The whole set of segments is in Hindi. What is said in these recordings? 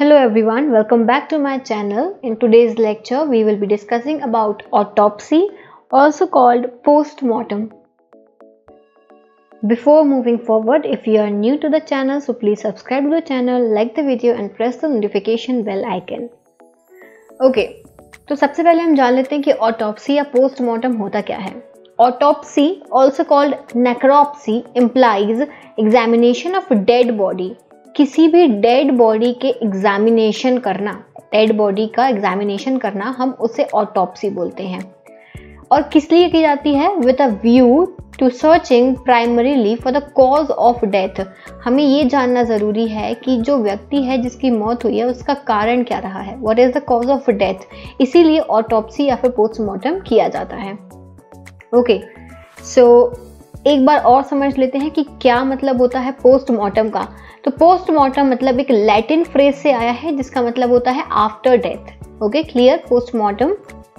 Hello everyone, welcome back to my channel. In today's lecture, we will be discussing about autopsy, also called post-mortem. Before moving forward, if you are new to the channel, so please subscribe to the channel, like the video and press the notification bell icon. Okay, तो सबसे पहले हम जान लेते हैं कि autopsy या post-mortem होता क्या है. Autopsy, also called necropsy, implies examination of dead body. किसी भी डेड बॉडी के एग्जामिनेशन करना, डेड बॉडी का एग्जामिनेशन करना, हम उसे ऑटोप्सी बोलते हैं. और किस लिए की जाती है? With a view to searching primarily for the cause of death. हमें ये जानना ज़रूरी है कि जो व्यक्ति है जिसकी मौत हुई है उसका कारण क्या रहा है, what is the cause of death. इसीलिए ऑटोप्सी या फिर पोस्टमार्टम किया जाता है. ओके, सो एक बार और समझ लेते हैं कि क्या मतलब होता है पोस्टमार्टम का. तो पोस्टमार्टम मतलब एक लैटिन फ्रेज से आया है जिसका मतलब होता है after death. Okay, clear. Postmortem,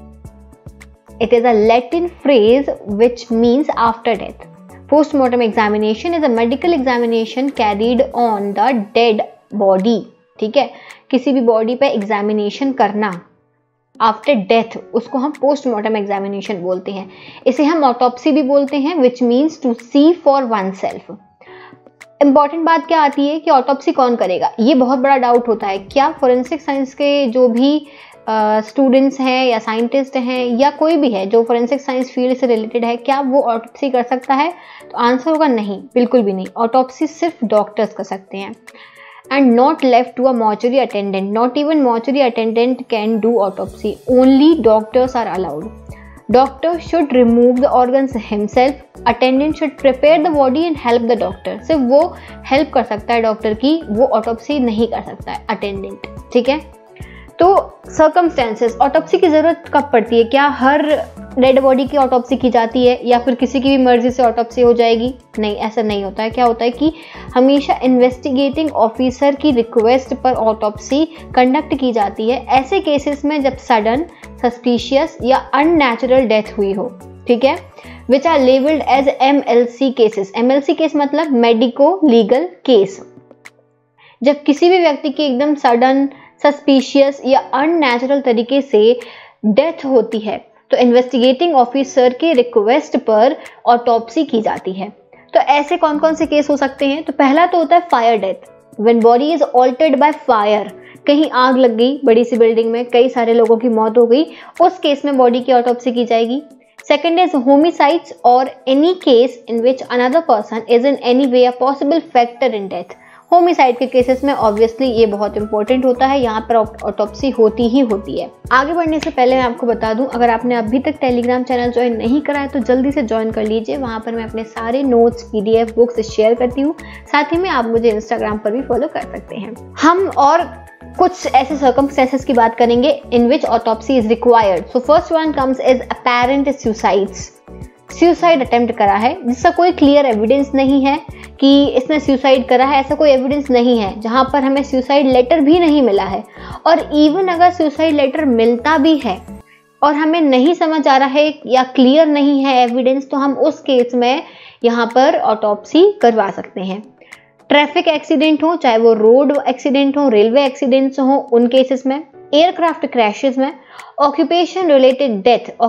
it is a Latin phrase which means after death. Postmortem examination is a medical examination carried on the dead body. ठीक है, किसी भी बॉडी पे एग्जामिनेशन करना आफ्टर डेथ, उसको हम पोस्टमार्टम एग्जामिनेशन बोलते हैं. इसे हम ऑटोप्सी भी बोलते हैं, which means to see for oneself. Important बात क्या आती है कि ऑटोप्सी कौन करेगा, ये बहुत बड़ा डाउट होता है. क्या फोरेंसिक साइंस के जो भी स्टूडेंट्स हैं या साइंटिस्ट हैं या कोई भी है जो फोरेंसिक साइंस फील्ड से रिलेटेड है, क्या वो ऑटोप्सी कर सकता है? तो आंसर होगा नहीं, बिल्कुल भी नहीं. ऑटोप्सी सिर्फ डॉक्टर्स कर सकते हैं. And not left to a mortuary attendant. Not even mortuary attendant can do autopsy. Only doctors are allowed. Doctor should remove the organs himself. Attendant should prepare the body and help the doctor. सिर्फ वो help कर सकता है डॉक्टर की, वो autopsy नहीं कर सकता है attendant. ठीक है. तो सर्कमस्टेंसेस, ऑटोप्सी की ज़रूरत कब पड़ती है? क्या हर डेड बॉडी की ऑटोप्सी की जाती है या फिर किसी की भी मर्जी से ऑटोप्सी हो जाएगी? नहीं, ऐसा नहीं होता है. क्या होता है कि हमेशा इन्वेस्टिगेटिंग ऑफिसर की रिक्वेस्ट पर ऑटोप्सी कंडक्ट की जाती है ऐसे केसेस में जब सडन, सस्पिशियस या अननेचुरल डेथ हुई हो. ठीक है, which are labelled as MLC cases. MLC case मतलब मेडिको लीगल केस. जब किसी भी व्यक्ति की एकदम सडन, सस्पिशियस या अननेचुरल तरीके से डेथ होती है तो इन्वेस्टिगेटिंग ऑफिसर के रिक्वेस्ट पर ऑटोप्सी की जाती है. तो ऐसे कौन कौन से केस हो सकते हैं? तो पहला तो होता है fire death, when body is altered by fire. कहीं आग लग गई बड़ी सी बिल्डिंग में, कई सारे लोगों की मौत हो गई, उस केस में बॉडी की ऑटोप्सी की जाएगी. सेकेंड इज होमिसाइड्स और any case in which another person is in any way a possible factor in death. Homicide के केसेस में ऑब्वियसली ये बहुत इंपॉर्टेंट होता है, यहाँ पर ऑटोप्सी होती ही होती है. आगे बढ़ने से पहले मैं आपको बता दूं, अगर आपने अभी तक टेलीग्राम चैनल ज्वाइन नहीं करा है तो जल्दी से ज्वाइन कर लीजिए. वहाँ पर मैं अपने सारे नोट्स, PDF, बुक्स शेयर करती हूँ. साथ ही में आप मुझे इंस्टाग्राम पर भी फॉलो कर सकते हैं. हम और कुछ ऐसे सर्कमस्टेंसेस की बात करेंगे in which autopsy is required. So first one comes is apparent suicides. Suicide attempt करा है जिसका कोई क्लियर एविडेंस नहीं है कि इसने सुसाइड करा है, ऐसा कोई एविडेंस नहीं है. जहां पर हमें सुसाइड लेटर भी नहीं मिला है, और इवन अगर सुसाइड लेटर मिलता भी है और हमें नहीं समझ आ रहा है या क्लियर नहीं है एविडेंस, तो हम उस केस में यहाँ पर ऑटोप्सी करवा सकते हैं. ट्रैफिक एक्सीडेंट हो, चाहे वो रोड एक्सीडेंट हो, रेलवे एक्सीडेंट्स हो, उन केसेस में, एयरक्राफ्ट क्रैशेस में, ऑक्यूपेशन रिलेटेड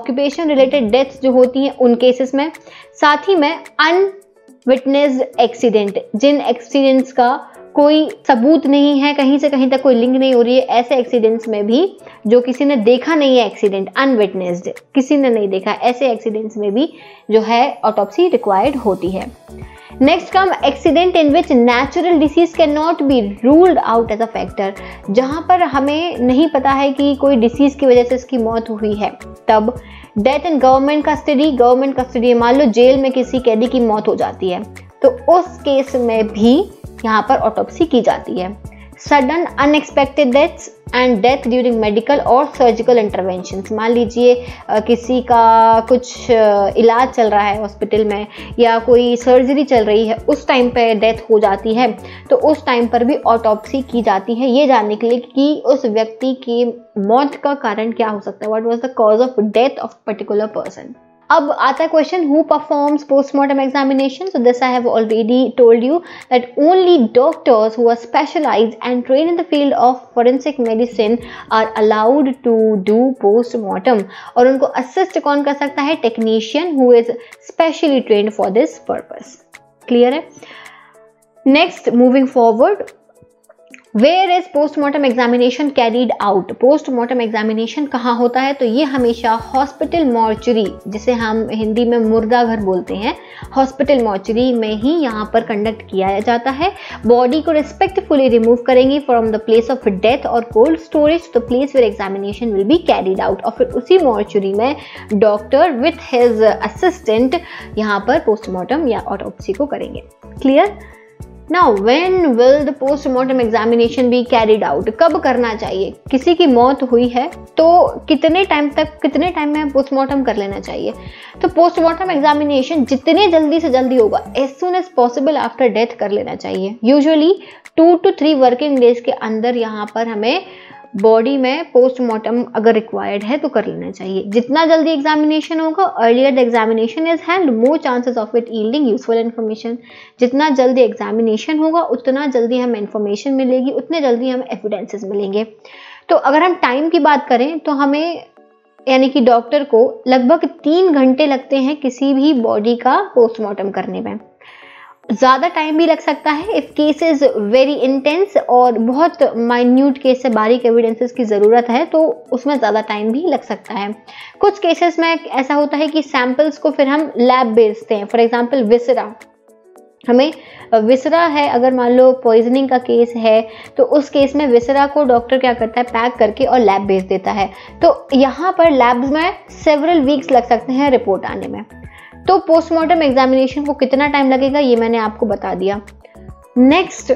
डेथ जो होती हैं उन केसेस में, साथ ही में अनविटनेस्ड एक्सीडेंट, जिन एक्सीडेंट्स का कोई सबूत नहीं है, कहीं से कहीं तक कोई लिंक नहीं हो रही है, ऐसे एक्सीडेंट्स में भी, जो किसी ने देखा नहीं है एक्सीडेंट, अनविटनेस्ड, किसी ने नहीं देखा, ऐसे एक्सीडेंट्स में भी जो है ऑटोप्सी रिक्वायर्ड होती है. Next come accident in which natural disease can not be ruled out as a factor. जहां पर हमें नहीं पता है कि कोई डिसीज की वजह से इसकी मौत हुई है, तब डेथ इन गवर्नमेंट कस्टडी, मान लो जेल में किसी कैदी की मौत हो जाती है, तो उस केस में भी यहाँ पर ऑटोप्सी की जाती है. Sudden unexpected deaths and death during medical और सर्जिकल इंटरवेंशंस. मान लीजिए किसी का कुछ इलाज चल रहा है हॉस्पिटल में या कोई सर्जरी चल रही है, उस टाइम पे डेथ हो जाती है, तो उस टाइम पर भी ऑटोप्सी की जाती है, ये जानने के लिए कि उस व्यक्ति की मौत का कारण क्या हो सकता है, what was the cause of death of particular person. अब आता है question, who performs postmortem examination? So this I have already told you that only doctors who are specialised and train in the field of forensic medicine are allowed to do postmortem. और उनको असिस्ट कौन कर सकता है? Technician who is specially trained for this purpose. Clear है? Next, moving forward, where is postmortem examination carried out? Postmortem examination कहाँ होता है? तो ये हमेशा हॉस्पिटल मॉर्चरी, जिसे हम हिंदी में मुर्दा घर बोलते हैं, हॉस्पिटल मॉर्चरी में ही यहाँ पर कंडक्ट किया जाता है। बॉडी को रिस्पेक्टफुली रिमूव करेंगे from the place of death और cold storage the place where examination will be carried out, और फिर उसी मॉर्चरी में डॉक्टर विथ हिज असिस्टेंट यहाँ पर पोस्टमार्टम या ऑटोप्सी को करेंगे। Clear? Now, when will the postmortem examination be carried out? कब करना चाहिए? किसी की मौत हुई है तो कितने टाइम में पोस्टमार्टम कर लेना चाहिए? तो पोस्टमार्टम एग्जामिनेशन जितने जल्दी से जल्दी होगा, as soon as possible after death कर लेना चाहिए। यूजुअली 2 to 3 वर्किंग डेज के अंदर यहाँ पर हमें बॉडी में पोस्टमार्टम अगर रिक्वायर्ड है तो कर लेना चाहिए। जितना जल्दी एग्जामिनेशन होगा, earlier the examination is hand, more chances of it yielding useful information. जितना जल्दी एग्जामिनेशन होगा उतना जल्दी हमें इन्फॉर्मेशन मिलेगी, उतने जल्दी हमें एविडेंसेस मिलेंगे। तो अगर हम टाइम की बात करें तो हमें यानी कि डॉक्टर को लगभग 3 घंटे लगते हैं किसी भी बॉडी का पोस्टमार्टम करने में। ज़्यादा टाइम भी लग सकता है if case is very intense और बहुत माइन्यूट केस से बारीक एविडेंसेस की ज़रूरत है तो उसमें ज़्यादा टाइम भी लग सकता है। कुछ केसेस में ऐसा होता है कि सैंपल्स को फिर हम लैब भेजते हैं। फॉर एग्जांपल विसरा, हमें विसरा है, अगर मान लो पॉइजनिंग का केस है तो उस केस में विसरा को डॉक्टर क्या करता है, पैक करके और लैब भेज देता है। तो यहाँ पर लैब्स में सेवरल वीक्स लग सकते हैं रिपोर्ट आने में। तो पोस्टमार्टम एग्जामिनेशन को कितना टाइम लगेगा ये मैंने आपको बता दिया। नेक्स्ट,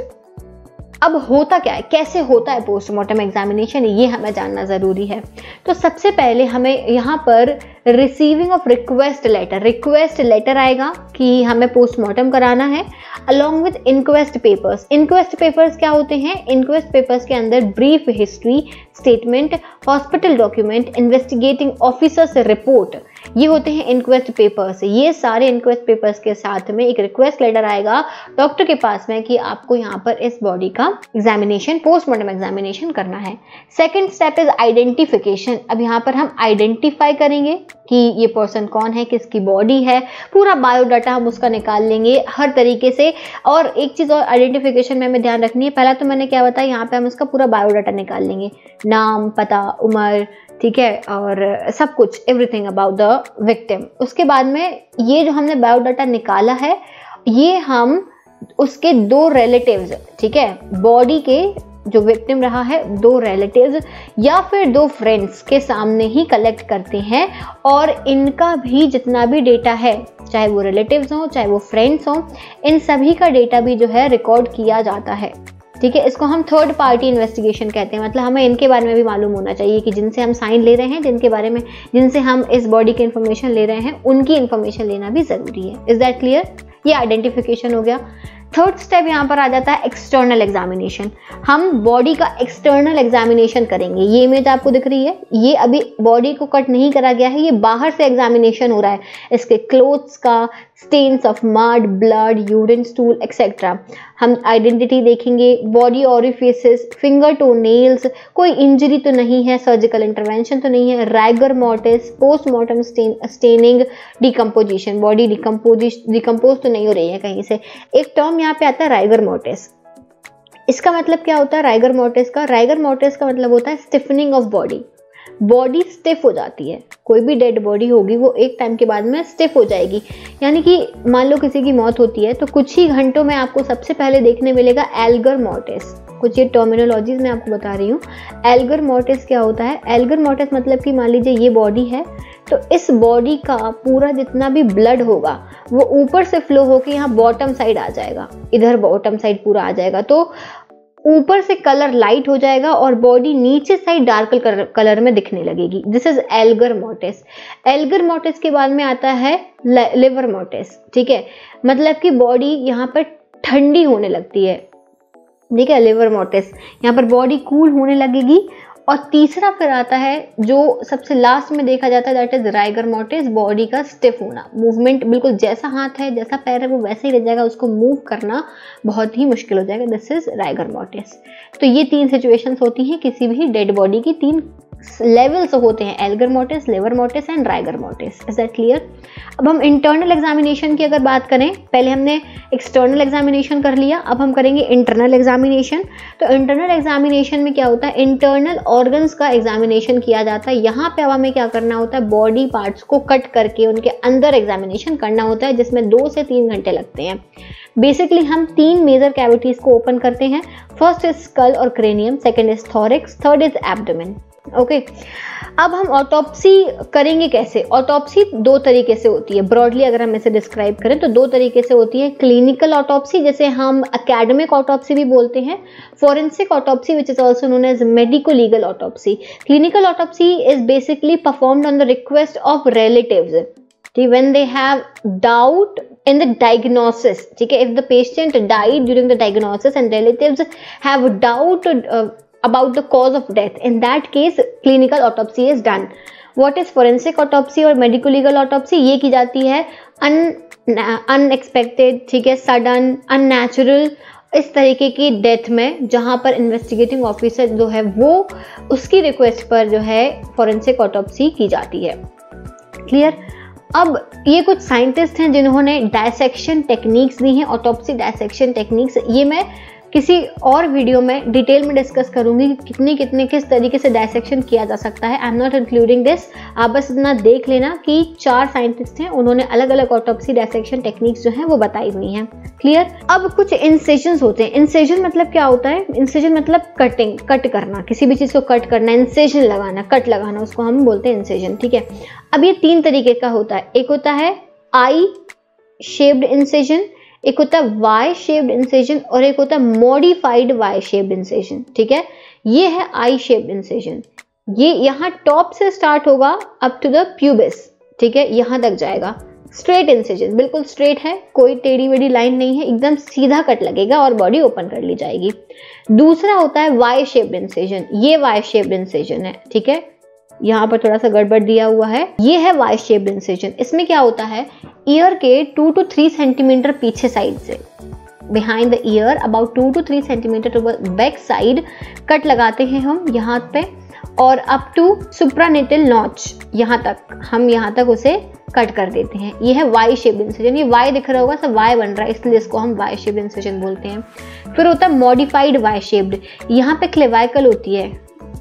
अब होता क्या है, कैसे होता है पोस्टमार्टम एग्जामिनेशन, ये हमें जानना ज़रूरी है। तो सबसे पहले हमें यहाँ पर रिसीविंग ऑफ रिक्वेस्ट लेटर आएगा कि हमें पोस्टमार्टम कराना है, along with inquest papers. Inquest papers क्या होते हैं? इंक्वेस्ट पेपर्स के अंदर brief history statement, hospital document, investigating officers report, ये होते हैं इंक्वेस्ट पेपर्स। ये सारे इंक्वेस्ट पेपर्स के साथ में एक रिक्वेस्ट लेटर आएगा डॉक्टर के पास में कि आपको यहाँ पर इस बॉडी का एग्जामिनेशन, पोस्टमार्टम एग्जामिनेशन करना है। Second step is identification. अब यहाँ पर हम आइडेंटिफाई करेंगे कि ये पर्सन कौन है, किसकी बॉडी है, पूरा बायोडाटा हम उसका निकाल लेंगे हर तरीके से। और एक चीज़ और आइडेंटिफिकेशन में हमें ध्यान रखनी है, पहला तो मैंने क्या बताया, यहाँ पे हम उसका पूरा बायोडाटा निकाल लेंगे, नाम, पता, उम्र, ठीक है, और सब कुछ, एवरीथिंग अबाउट द विक्टिम। उसके बाद में ये जो हमने बायोडाटा निकाला है ये हम उसके 2 रिलेटिव्स, ठीक है, बॉडी के जो विक्टिम रहा है 2 रिलेटिव्स या फिर 2 फ्रेंड्स के सामने ही कलेक्ट करते हैं, और इनका भी जितना भी डेटा है, चाहे वो रिलेटिव्स हों चाहे वो फ्रेंड्स हों, इन सभी का डेटा भी जो है रिकॉर्ड किया जाता है। ठीक है, इसको हम थर्ड पार्टी इन्वेस्टिगेशन कहते हैं। मतलब हमें इनके बारे में भी मालूम होना चाहिए कि जिनसे हम साइन ले रहे हैं, जिनके बारे में, जिनसे हम इस बॉडी की इन्फॉर्मेशन ले रहे हैं, उनकी इन्फॉर्मेशन लेना भी जरूरी है। Is that clear? ये आइडेंटिफिकेशन हो गया। थर्ड स्टेप यहाँ पर आ जाता है एक्सटर्नल एग्जामिनेशन। हम बॉडी का एक्सटर्नल एग्जामिनेशन करेंगे। ये इमेज आपको दिख रही है, ये अभी बॉडी को कट नहीं करा गया है, ये बाहर से एग्जामिनेशन हो रहा है, इसके क्लोथ्स का, stains of mud, blood, urine, stool etcetera. हम आइडेंटिटी देखेंगे, body orifices, finger toe nails, कोई इंजरी तो नहीं है, सर्जिकल इंटरवेंशन तो नहीं है, rigor mortis, postmortem staining, decomposition, body decompose तो नहीं हो रही है कहीं से। एक टर्म यहाँ पे आता है राइगर मॉर्टिस। इसका मतलब क्या होता है राइगर मॉर्टिस का? राइगर मॉर्टिस का मतलब होता है stiffening of body. Body stiff हो जाती है, कोई भी डेड बॉडी होगी वो एक टाइम के बाद में स्टिफ हो जाएगी। यानी कि मान लो किसी की मौत होती है तो कुछ ही घंटों में आपको सबसे पहले देखने मिलेगा एल्गर मॉर्टिस। कुछ ये टर्मिनोलॉजीज मैं आपको बता रही हूँ। एल्गर मॉर्टिस क्या होता है? एल्गर मॉर्टिस मतलब कि मान लीजिए ये बॉडी है, तो इस बॉडी का पूरा जितना भी ब्लड होगा वो ऊपर से फ्लो होकर यहाँ बॉटम साइड आ जाएगा, इधर बॉटम साइड पूरा आ जाएगा, तो ऊपर से कलर लाइट हो जाएगा और बॉडी नीचे साइड डार्क कलर में दिखने लगेगी। This is algor mortis. Algor mortis के बाद में आता है लिवर मॉर्टिस। ठीक है, मतलब कि बॉडी यहाँ पर ठंडी होने लगती है। ठीक है, लिवर मॉर्टिस, यहाँ पर बॉडी कूल होने लगेगी और तीसरा फिर आता है जो सबसे लास्ट में देखा जाता है, that is rigor mortis, body का स्टिफ होना, मूवमेंट बिल्कुल जैसा हाथ है जैसा पैर है वो वैसे ही रह जाएगा, उसको मूव करना बहुत ही मुश्किल हो जाएगा, दिस इज राइगर मोर्टिस। तो ये 3 सिचुएशंस होती हैं किसी भी डेड बॉडी की, 3 लेवल्स होते हैं, algor mortis, livor mortis and rigor mortis. Is that clear? अब हम इंटरनल एग्जामिनेशन की अगर बात करें, पहले हमने एक्सटर्नल एग्जामिनेशन कर लिया, अब हम करेंगे इंटरनल एग्जामिनेशन। तो इंटरनल एग्जामिनेशन में क्या होता है, इंटरनल ऑर्गन्स का एग्जामिनेशन किया जाता है। यहाँ पे अब हमें क्या करना होता है, बॉडी पार्ट्स को कट करके उनके अंदर एग्जामिनेशन करना होता है, जिसमें 2 से 3 घंटे लगते हैं। बेसिकली हम 3 मेजर कैविटीज को ओपन करते हैं, फर्स्ट इज स्कल और cranium, second is thorax, third is abdomen. Okay, अब हम ऑटोप्सी करेंगे कैसे? ऑटोप्सी 2 तरीके से होती है, ब्रॉडली अगर हम इसे डिस्क्राइब करें तो 2 तरीके से होती है। क्लिनिकल ऑटोप्सी, जैसे हम एकेडमिक ऑटोप्सी भी बोलते हैं, forensic autopsy which is also known as medico legal autopsy. Clinical autopsy is basically performed on the request of relatives when they have doubt in the diagnosis, ठीक है, if the patient died during the diagnosis and relatives have doubt about the cause of death, in that case clinical autopsy is done. What is forensic autopsy और medico legal autopsy? ये की जाती है unexpected, ठीक है, sudden, unnatural, इस तरीके की डेथ में, जहां पर इन्वेस्टिगेटिंग ऑफिसर जो है वो उसकी रिक्वेस्ट पर जो है फोरेंसिक ऑटोप्सी की जाती है। क्लियर? अब ये कुछ साइंटिस्ट हैं जिन्होंने डायसेक्शन टेक्निक्स दी हैं, ऑटोप्सी डायसेक्शन टेक्निक्स। ये मैं किसी और वीडियो में डिटेल में डिस्कस करूंगी कि कितने किस तरीके से डायसेक्शन किया जा सकता है। I am not including this, आप बस इतना देख लेना कि 4 साइंटिस्ट हैं, उन्होंने अलग अलग ऑटोप्सी डायसेक्शन टेक्निक्स जो हैं वो बताई हुई हैं। क्लियर? अब कुछ इंसिजन्स होते हैं। इंसिजन मतलब क्या होता है? इंसिजन मतलब कटिंग, कट करना, किसी भी चीज को कट करना, इंसिजन लगाना, कट लगाना, उसको हम बोलते हैं इंसिजन। ठीक है, अब ये 3 तरीके का होता है। एक होता है आई शेप्ड इंसिजन, एक होता है वाई शेप्ड इंसिजन और एक होता है मॉडिफाइड वाई शेप्ड इंसिजन। ठीक है, ये है आई शेप्ड इंसिजन। ये यहाँ टॉप से स्टार्ट होगा अप टू द प्यूबिस, ठीक है, यहां तक जाएगा। स्ट्रेट इंसिजन, बिल्कुल स्ट्रेट है, कोई टेढ़ी वेढ़ी लाइन नहीं है, एकदम सीधा कट लगेगा और बॉडी ओपन कर ली जाएगी। दूसरा होता है वाई शेप्ड इंसिजन, ये वाई शेप्ड इंसिजन है। ठीक है, यहाँ पर थोड़ा सा गड़बड़ दिया हुआ है, ये है वाई शेप्ड इंसिजन। इसमें क्या होता है, ईयर के 2 to 3 सेंटीमीटर पीछे साइड से, behind the ear about 2 to 3 centimetre to back side cut लगाते हैं हम यहाँ पे, और अप टू सुप्रानेटल नॉच, यहाँ तक हम यहाँ तक उसे कट कर देते हैं। ये है वाई शेप्ड इंसिजन। ये वाई दिख रहा होगा, सब वाई बन रहा है, इसलिए इसको हम वाई शेप्ड इंसिजन बोलते हैं। फिर होता है मॉडिफाइड वाई शेप्ड, यहाँ पे क्लेवाइकल होती है,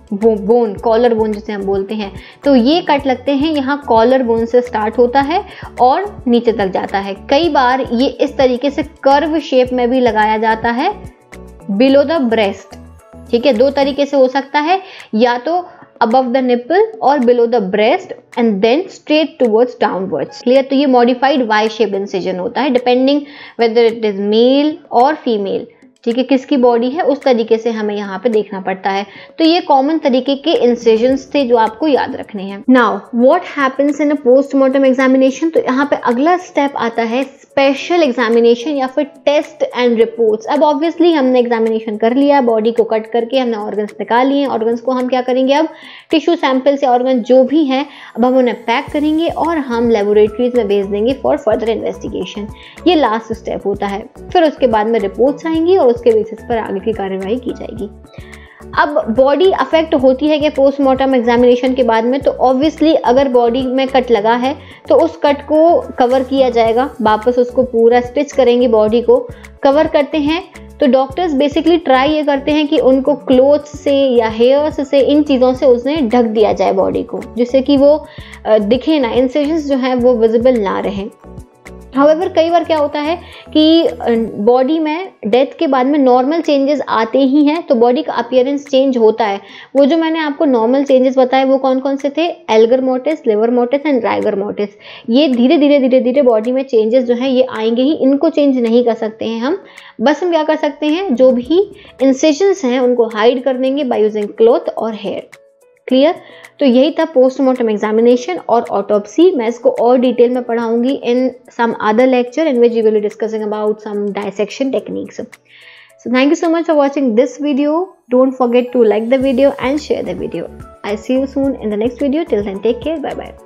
बोन, कॉलर बोन जिसे हम बोलते हैं, तो ये कट लगते हैं, यहाँ कॉलर बोन से स्टार्ट होता है और नीचे तक जाता है। कई बार ये इस तरीके से कर्व शेप में भी लगाया जाता है बिलो द ब्रेस्ट। ठीक है, 2 तरीके से हो सकता है, या तो above the nipple और below the breast and then straight towards downwards। Clear? तो ये modified Y shaped incision होता है, depending whether it is male और female। ठीक है, किसकी बॉडी है उस तरीके से हमें यहाँ पे देखना पड़ता है। तो ये कॉमन तरीके के इंसिजन्स थे जो आपको याद रखने हैं। Now what happens in a postmortem examination? तो यहाँ पे अगला स्टेप आता है स्पेशल एग्जामिनेशन या फिर टेस्ट एंड रिपोर्ट्स। अब ऑब्वियसली हमने एग्जामिनेशन कर लिया, बॉडी को कट करके हमने ऑर्गन्स निकाल लिए। ऑर्गन्स को हम क्या करेंगे, अब टिश्यू सैंपल से ऑर्गन जो भी हैं अब हम उन्हें पैक करेंगे और हम लेबोरेटरीज में भेज देंगे फॉर फर्दर इन्वेस्टिगेशन। ये लास्ट स्टेप होता है। फिर उसके बाद में रिपोर्ट्स आएंगी और उसके बेसिस पर आगे की कार्यवाही की जाएगी। अब बॉडी अफेक्ट होती है कि पोस्टमार्टम एग्जामिनेशन के बाद में, तो ऑब्वियसली अगर बॉडी में कट लगा है तो उस कट को कवर किया जाएगा, वापस उसको पूरा स्टिच करेंगे, बॉडी को कवर करते हैं। तो डॉक्टर्स बेसिकली ट्राई ये करते हैं कि उनको क्लोथ्स से या हेयर्स से, इन चीज़ों से उसने ढक दिया जाए बॉडी को, जिससे कि वो दिखे ना, इंसिजन्स जो हैं वो विजिबल ना रहें। हाउएवर कई बार क्या होता है कि बॉडी में डेथ के बाद में नॉर्मल चेंजेस आते ही हैं, तो बॉडी का अपीयरेंस चेंज होता है। वो जो मैंने आपको नॉर्मल चेंजेस बताए वो कौन कौन से थे, algor mortis, livor mortis and rigor mortis. ये धीरे धीरे बॉडी में चेंजेस जो हैं ये आएंगे ही, इनको चेंज नहीं कर सकते हैं हम। बस हम क्या कर सकते हैं, जो भी इंसिजन्स हैं उनको हाइड कर देंगे बाय यूजिंग क्लॉथ और हेयर। क्लियर? तो यही था पोस्टमार्टम एग्जामिनेशन और ऑटोप्सी। मैं इसको और डिटेल में पढ़ाऊंगी in some other lecture in which we will be discussing about some dissection techniques. So thank you so much for watching this video. Don't forget to like the video and share the video. I'll see you soon in the next video. Till then, take care. Bye bye.